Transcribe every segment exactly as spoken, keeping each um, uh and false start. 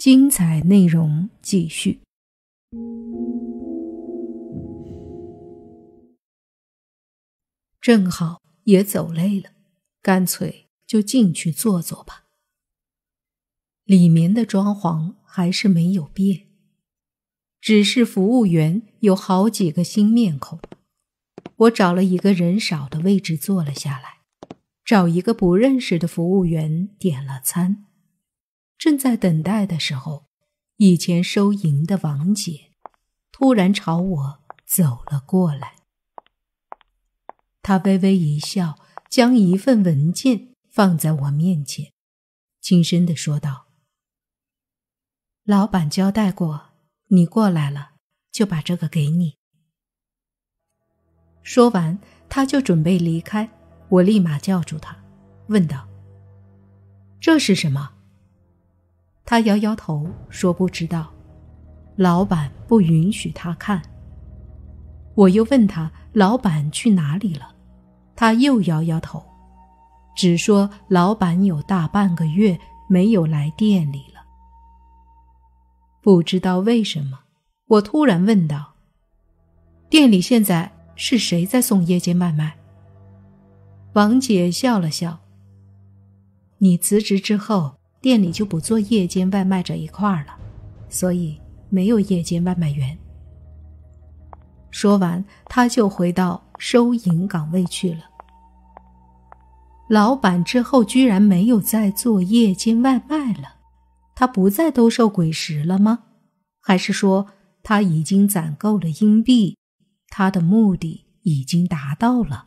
精彩内容继续。正好也走累了，干脆就进去坐坐吧。里面的装潢还是没有变，只是服务员有好几个新面孔。我找了一个人少的位置坐了下来，找一个不认识的服务员点了餐。正在等待的时候，以前收银的王姐突然朝我走了过来。她微微一笑，将一份文件放在我面前，轻声地说道：老板交代过，你过来了，就把这个给你。说完，他就准备离开，我立马叫住他，问道：这是什么？他摇摇头，说不知道，老板不允许他看。我又问他老板去哪里了，他又摇摇头，只说老板有大半个月没有来店里了。不知道为什么，我突然问道：店里现在是谁在送夜间外卖？王姐笑了笑：你辞职之后，店里就不做夜间外卖这一块了，所以没有夜间外卖员。说完，他就回到收银岗位去了。老板之后居然没有再做夜间外卖了，他不再兜售鬼食了吗？还是说他已经攒够了硬币，他的目的已经达到了？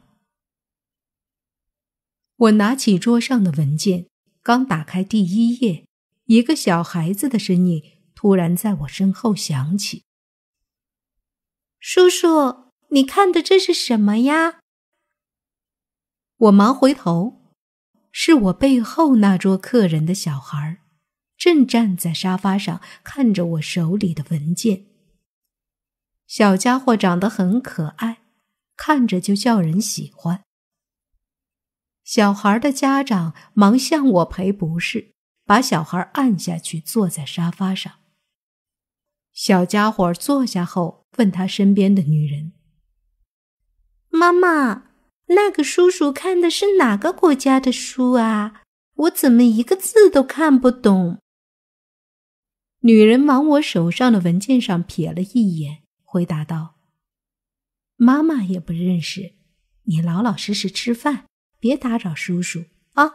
我拿起桌上的文件，刚打开第一页，一个小孩子的声音突然在我身后响起：叔叔，你看的这是什么呀？我忙回头，是我背后那桌客人的小孩，正站在沙发上看着我手里的文件。小家伙长得很可爱，看着就叫人喜欢。小孩的家长忙向我赔不是，把小孩按下去坐在沙发上。小家伙坐下后问他身边的女人：妈妈，那个叔叔看的是哪个国家的书啊？我怎么一个字都看不懂？女人往我手上的文件上瞥了一眼，回答道：妈妈也不认识，你老老实实吃饭，别打扰叔叔啊。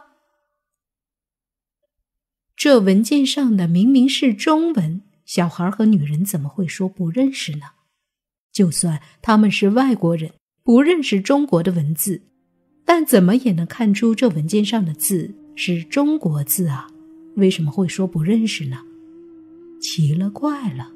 这文件上的明明是中文，小孩和女人怎么会说不认识呢？就算他们是外国人，不认识中国的文字，但怎么也能看出这文件上的字是中国字啊，为什么会说不认识呢？奇了怪了。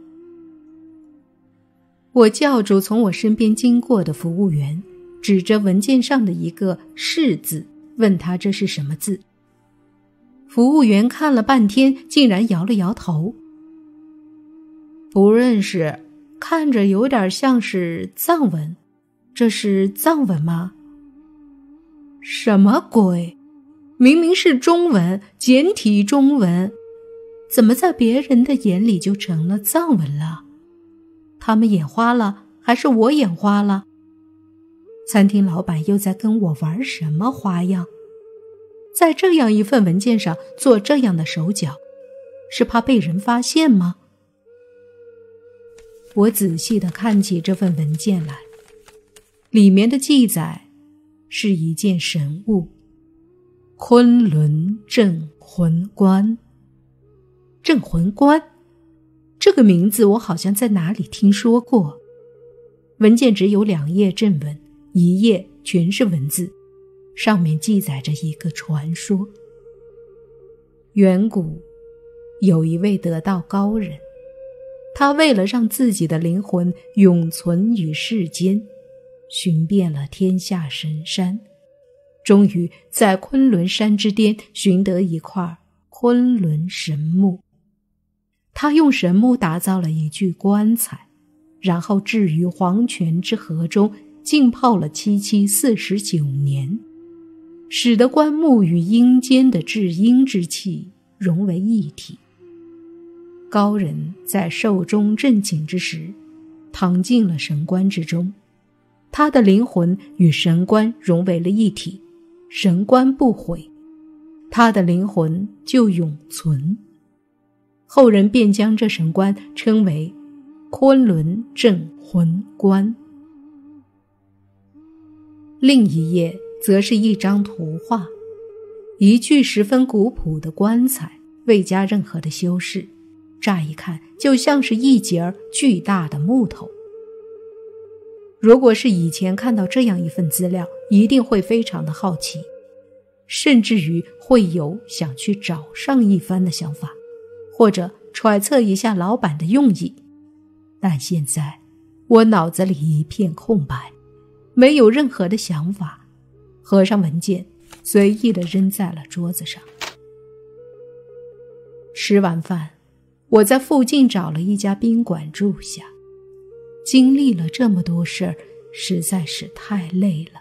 我叫住从我身边经过的服务员，指着文件上的一个是字，问他这是什么字。服务员看了半天，竟然摇了摇头：不认识，看着有点像是藏文，这是藏文吗？什么鬼？明明是中文，简体中文，怎么在别人的眼里就成了藏文了？他们眼花了，还是我眼花了？餐厅老板又在跟我玩什么花样？在这样一份文件上做这样的手脚，是怕被人发现吗？我仔细地看起这份文件来，里面的记载是一件神物——昆仑镇魂棺。镇魂棺，这个名字我好像在哪里听说过。文件只有两页正文，一页全是文字，上面记载着一个传说。远古有一位得道高人，他为了让自己的灵魂永存于世间，寻遍了天下神山，终于在昆仑山之巅寻得一块昆仑神木。他用神木打造了一具棺材，然后置于黄泉之河中浸泡了七七四十九年，使得棺木与阴间的至阴之气融为一体。 高人在寿终正寝之时，躺进了神棺之中，他的灵魂与神棺融为了一体，神棺不毁，他的灵魂就永存。后人便将这神棺称为昆仑镇魂棺。另一页则是一张图画，一具十分古朴的棺材，未加任何的修饰，乍一看就像是一截巨大的木头。如果是以前看到这样一份资料，一定会非常的好奇，甚至于会有想去找上一番的想法，或者揣测一下老板的用意。但现在我脑子里一片空白，没有任何的想法，合上文件，随意地扔在了桌子上。吃完饭，我在附近找了一家宾馆住下。经历了这么多事儿，实在是太累了。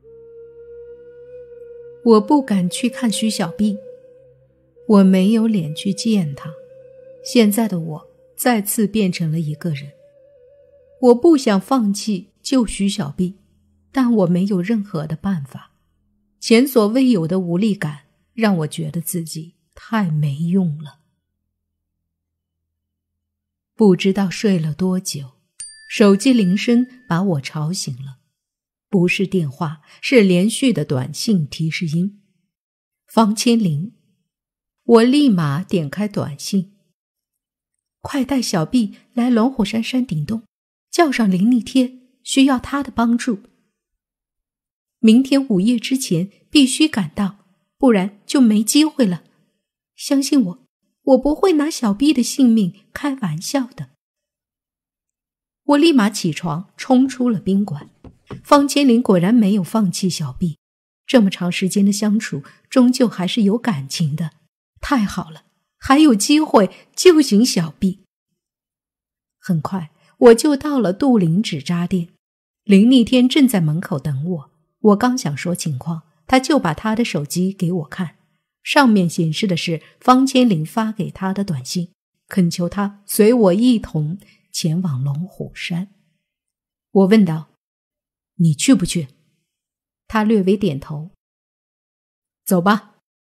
我不敢去看徐小碧，我没有脸去见她。现在的我再次变成了一个人。我不想放弃救徐小碧，但我没有任何的办法。前所未有的无力感让我觉得自己太没用了。不知道睡了多久，手机铃声把我吵醒了，不是电话，是连续的短信提示音。方千灵。我立马点开短信：快带小碧来龙虎山山顶洞，叫上林逆天，需要他的帮助。明天午夜之前必须赶到，不然就没机会了。相信我，我不会拿小碧的性命开玩笑的。我立马起床，冲出了宾馆。方千灵果然没有放弃小碧，这么长时间的相处，终究还是有感情的。太好了，还有机会救醒小碧。很快我就到了杜林纸扎店，林逆天正在门口等我。我刚想说情况，他就把他的手机给我看，上面显示的是方千灵发给他的短信，恳求他随我一同前往龙虎山。我问道：你去不去？他略微点头。走吧。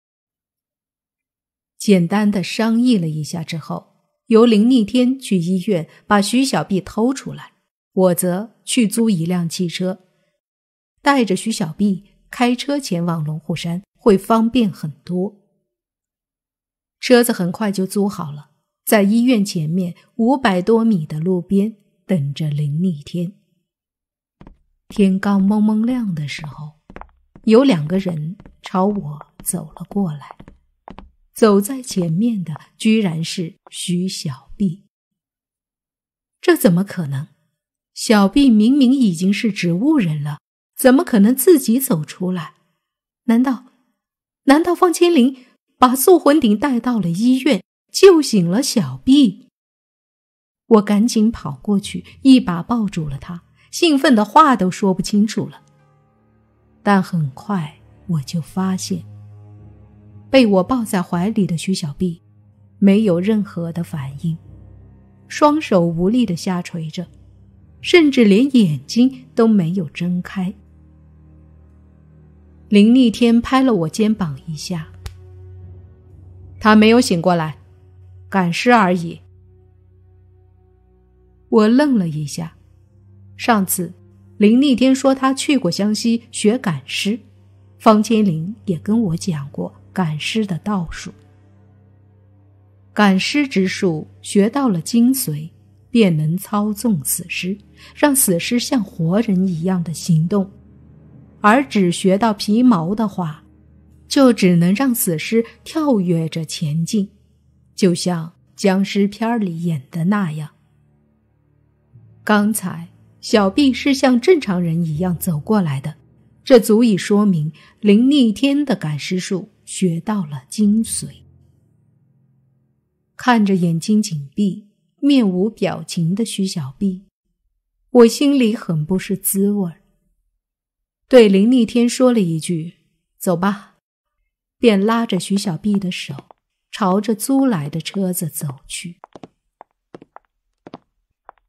简单的商议了一下之后，由林逆天去医院把徐小碧偷出来，我则去租一辆汽车，带着徐小碧开车前往龙虎山，会方便很多。车子很快就租好了，在医院前面五百多米的路边等着林逆天。天刚蒙蒙亮的时候，有两个人朝我走了过来，走在前面的居然是徐小碧。这怎么可能？小碧明明已经是植物人了，怎么可能自己走出来？难道难道方千灵把素魂鼎带到了医院，救醒了小碧？我赶紧跑过去，一把抱住了她，兴奋的话都说不清楚了。但很快我就发现，被我抱在怀里的徐小碧没有任何的反应，双手无力地下垂着，甚至连眼睛都没有睁开。林逆天拍了我肩膀一下：他没有醒过来，赶尸而已。我愣了一下，上次林逆天说他去过湘西学赶尸，方千灵也跟我讲过赶尸的道术。赶尸之术学到了精髓，便能操纵死尸，让死尸像活人一样的行动，而只学到皮毛的话，就只能让死尸跳跃着前进，就像僵尸片里演的那样。刚才小碧是像正常人一样走过来的，这足以说明林逆天的赶尸术学到了精髓。看着眼睛紧闭、面无表情的徐小碧，我心里很不是滋味，对林逆天说了一句：走吧，便拉着徐小碧的手朝着租来的车子走去。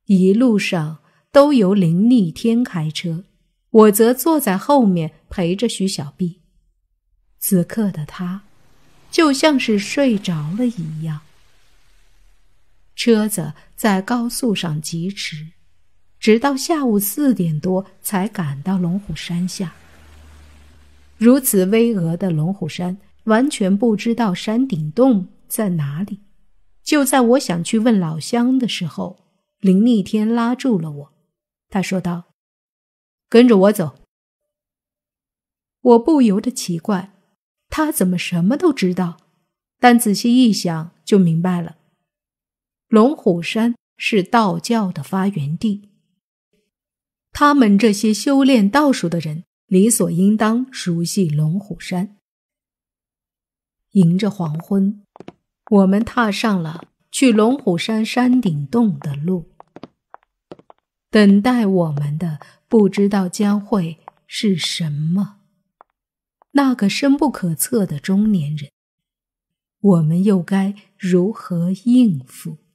一路上都由林逆天开车，我则坐在后面陪着徐小碧。此刻的他就像是睡着了一样。车子在高速上疾驰，直到下午四点多才赶到龙虎山下。如此巍峨的龙虎山，完全不知道山顶洞在哪里。就在我想去问老乡的时候，林逆天拉住了我，他说道：跟着我走。我不由得奇怪，他怎么什么都知道？但仔细一想就明白了。龙虎山是道教的发源地，他们这些修炼道术的人理所应当熟悉龙虎山。迎着黄昏，我们踏上了去龙虎山山顶洞的路。等待我们的不知道将会是什么。那个深不可测的中年人，我们又该如何应付？